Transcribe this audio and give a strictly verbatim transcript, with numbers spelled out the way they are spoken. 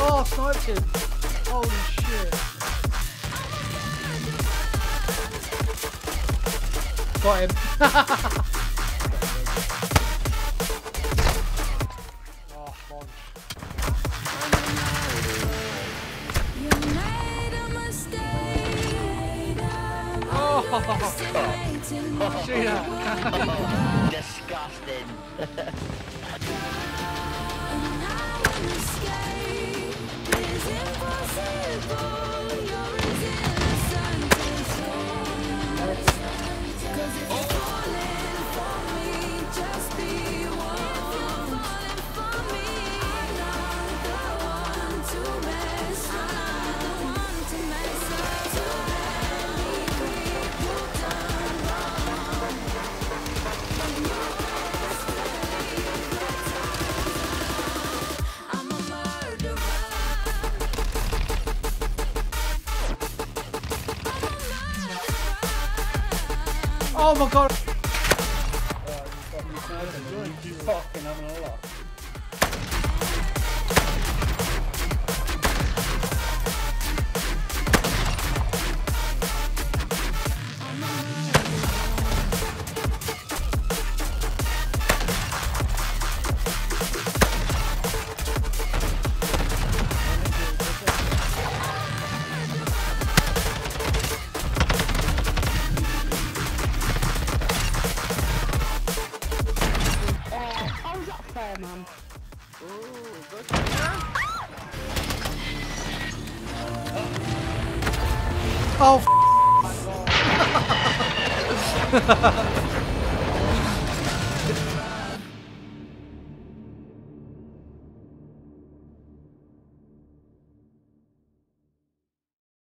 Oh, sniped him. Holy shit. Got him. Oh, sponge. Oh, see that? Disgusting. Oh my god! Oh, you've got me sniping. You fucking having a lot. Man. Ooh, good. Oh, f